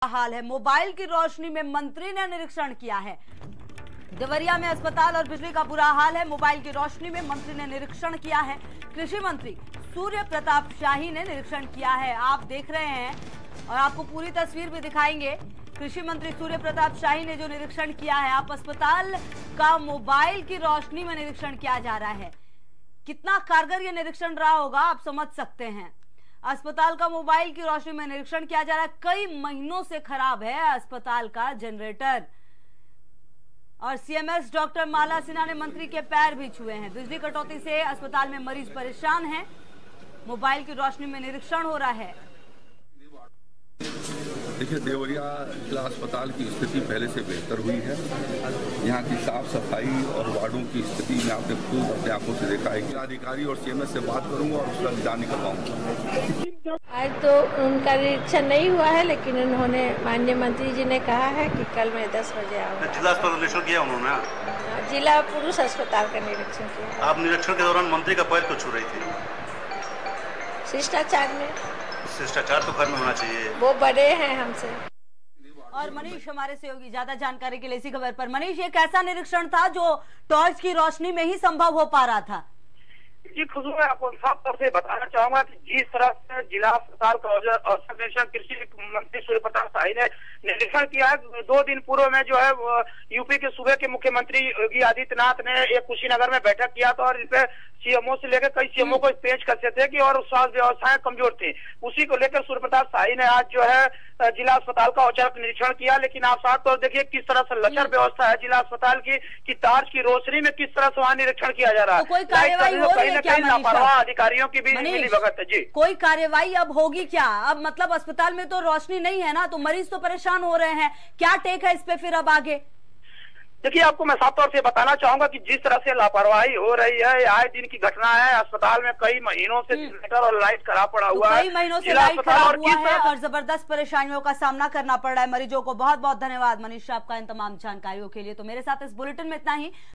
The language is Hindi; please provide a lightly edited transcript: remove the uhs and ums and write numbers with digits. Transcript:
हाल है। मोबाइल की रोशनी में मंत्री ने निरीक्षण किया है। देवरिया में अस्पताल और बिजली का बुरा हाल है। मोबाइल की रोशनी में मंत्री ने निरीक्षण किया है। कृषि मंत्री सूर्य प्रताप शाही ने निरीक्षण किया है। आप देख रहे हैं और आपको पूरी तस्वीर भी दिखाएंगे। कृषि मंत्री सूर्य प्रताप शाही ने जो निरीक्षण किया है, आप अस्पताल का मोबाइल की रोशनी में निरीक्षण किया जा रहा है। कितना कारगर ये निरीक्षण रहा होगा आप समझ सकते हैं। अस्पताल का मोबाइल की रोशनी में निरीक्षण किया जा रहा है। कई महीनों से खराब है अस्पताल का जनरेटर और सीएमएस डॉक्टर माला सिन्हा ने मंत्री के पैर भी छुए हैं। बिजली कटौती से अस्पताल में मरीज परेशान हैं। मोबाइल की रोशनी में निरीक्षण हो रहा है। देखिए, देवरिया जिला अस्पताल की स्थिति पहले से बेहतर हुई है। यहाँ की साफ सफाई और वार्डों की स्थिति में आपने खुद अपने आंखों से देखा है। जिलाधिकारी और सीएमएस से बात करूंगा और उसका निदान कर पाऊंगा। आज तो उनका निरीक्षण नहीं हुआ है, लेकिन उन्होंने माननीय मंत्री जी ने कहा है कि कल मैं 10 बजे आऊँगा। जिला अस्पताल निरीक्षण किया उन्होंने? जिला पुरुष अस्पताल का निरीक्षण किया। आप निरीक्षण के दौरान मंत्री का पैर क्यों छू रही थी? शिष्टाचार में। शिष्टाचार तो घर में होना चाहिए। वो बड़े हैं हमसे। और मनीष हमारे सहयोगी ज्यादा जानकारी के लिए इसी खबर पर। मनीष, ये कैसा निरीक्षण था जो टॉर्च की रोशनी में ही संभव हो पा रहा था? जी खुशबू, मैं आपको साफ तौर से बताना चाहूंगा कि जिस तरह से जिला अस्पताल का औचक निरीक्षण कृषि मंत्री सूर्य प्रताप शाही ने निरीक्षण किया है। 2 दिन पूर्व में जो है यूपी के सूबे के मुख्यमंत्री योगी आदित्यनाथ ने एक कुशीनगर में बैठक किया था और इस पे सीएमओ से लेकर कई सीएमओ को पेश करते थे कि और स्वास्थ्य व्यवस्थाएं कमजोर थी। उसी को लेकर सूर्य प्रताप शाही ने आज जो है जिला अस्पताल का औचक निरीक्षण किया। लेकिन आप साफ तौर देखिए किस तरह से लचर व्यवस्था है जिला अस्पताल की टार्च की रोशनी में किस तरह से वहाँ निरीक्षण किया जा रहा है। तो कोई कार्यवाही हो रही है क्या? लापरवाह अधिकारियों की भी मिली भगत है। जी, कोई कार्यवाही अब होगी क्या? अब मतलब अस्पताल में तो रोशनी नहीं है ना, तो मरीज तो परेशान हो रहे हैं। क्या टेक है इस पे फिर अब आगे? देखिए, आपको मैं साफ तौर से बताना चाहूंगा कि जिस तरह से लापरवाही हो रही है, आए दिन की घटना है। अस्पताल में कई महीनों से जनरेटर और लाइट खराब पड़ा हुआ है। कई महीनों से लाइट खराब हुआ है और जबरदस्त परेशानियों का सामना करना पड़ रहा है मरीजों को। बहुत बहुत धन्यवाद मनीष आपका इन तमाम जानकारियों के लिए। तो मेरे साथ इस बुलेटिन में इतना ही।